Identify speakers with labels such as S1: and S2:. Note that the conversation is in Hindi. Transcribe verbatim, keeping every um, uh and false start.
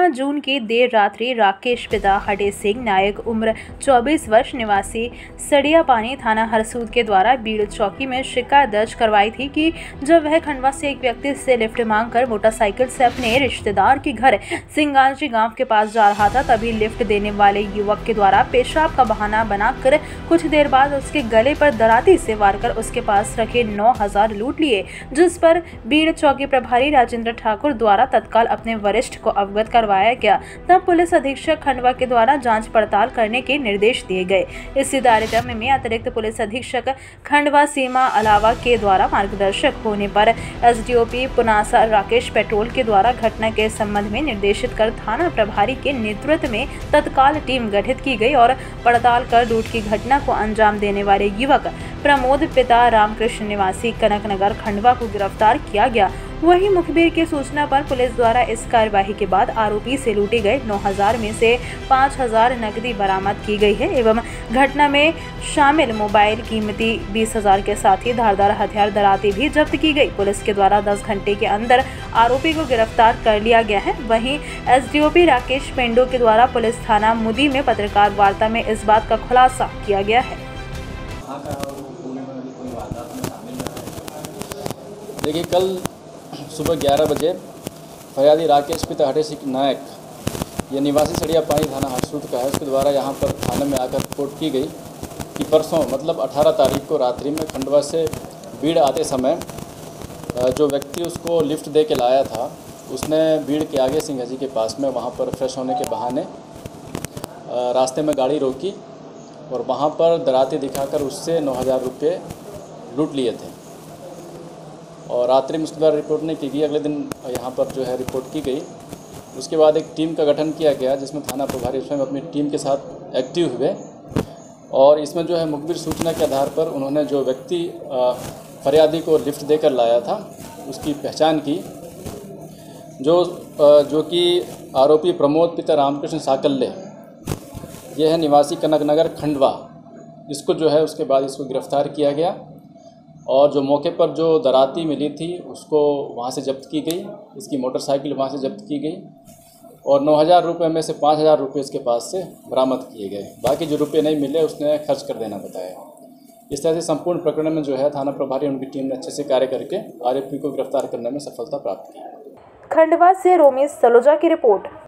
S1: तेरह जून की देर रात्रि राकेश पिता हटे सिंह नायक उम्र चौबीस वर्ष निवासी सड़िया पानी थाना हरसूद के द्वारा बीड़ चौकी में शिकायत दर्ज करवाई थी कि जब वह खंडवा से एक व्यक्ति से लिफ्ट मांगकर मोटरसाइकिल से अपने रिश्तेदार के घर सिंगाजी गांव के पास जा रहा था, तभी लिफ्ट देने वाले युवक के द्वारा पेशाब का बहाना बनाकर कुछ देर बाद उसके गले पर दराती से वार कर उसके पास रखे नौ हजार लूट लिए, जिस पर बीड़ चौकी प्रभारी राजेंद्र ठाकुर द्वारा तत्काल अपने वरिष्ठ को अवगत करवाया गया। तब पुलिस अधीक्षक खंडवा के द्वारा जांच पड़ताल करने के निर्देश दिए गए। इसी कार्यक्रम में अतिरिक्त पुलिस अधीक्षक खंडवा सीमा अलावा के द्वारा मार्गदर्शक होने पर एसडीओपी पुनासा राकेश पेट्रोल के द्वारा घटना के संबंध में निर्देशित कर थाना प्रभारी के नेतृत्व में तत्काल टीम गठित की गई और पड़ताल कर लूट की घटना को अंजाम देने वाले युवक प्रमोद पिता रामकृष्ण निवासी कनकनगर खंडवा को गिरफ्तार किया गया। वहीं मुखबिर की सूचना पर पुलिस द्वारा इस कार्यवाही के बाद आरोपी से लूटे गए नौ हजार में से पाँच हजार नकदी बरामद की गई है एवं घटना में शामिल मोबाइल कीमती बीस हजार के साथ ही धारदार हथियार दराती भी जब्त की गई। पुलिस के द्वारा दस घंटे के अंदर आरोपी को गिरफ्तार कर लिया गया है। वहीं एसडीओपी राकेश पेंडो के द्वारा पुलिस थाना मुदी में पत्रकार वार्ता में इस बात का खुलासा किया गया है।
S2: देखिए, कल सुबह ग्यारह बजे फरियादी राकेश पिता हटे सिंह नायक, ये निवासी सड़िया पानी थाना हरसूद का है, उसके द्वारा यहाँ पर थाने में आकर रिपोर्ट की गई कि परसों मतलब अठारह तारीख को रात्रि में खंडवा से बीड़ आते समय जो व्यक्ति उसको लिफ्ट दे के लाया था, उसने बीड़ के आगे सिंगाजी के पास में वहाँ पर फ्रेश होने के बहाने रास्ते में गाड़ी रोकी और वहाँ पर दराती दिखाकर उससे नौ हज़ार रुपये लूट लिए थे और रात्रि में उसके द्वारा रिपोर्ट नहीं की गई। अगले दिन यहाँ पर जो है रिपोर्ट की गई। उसके बाद एक टीम का गठन किया गया जिसमें थाना प्रभारी स्वयं अपनी टीम के साथ एक्टिव हुए और इसमें जो है मुखबिर सूचना के आधार पर उन्होंने जो व्यक्ति फरियादी को लिफ्ट देकर लाया था उसकी पहचान की, जो जो कि आरोपी प्रमोद पिता रामकृष्ण साकल्य, यह है निवासी कनकनगर खंडवा। इसको जो है उसके बाद इसको गिरफ्तार किया गया और जो मौके पर जो दराती मिली थी उसको वहाँ से जब्त की गई, इसकी मोटरसाइकिल वहाँ से जब्त की गई और नौ हज़ार रुपये में से पाँच हज़ार रुपये इसके पास से बरामद किए गए। बाकी जो रुपये नहीं मिले उसने खर्च कर देना बताया। इस तरह से संपूर्ण प्रकरण में जो है थाना प्रभारी उनकी टीम ने अच्छे से कार्य करके आरोपी को गिरफ्तार करने में सफलता प्राप्त की।
S1: खंडवा से रोमेश सलोजा की रिपोर्ट।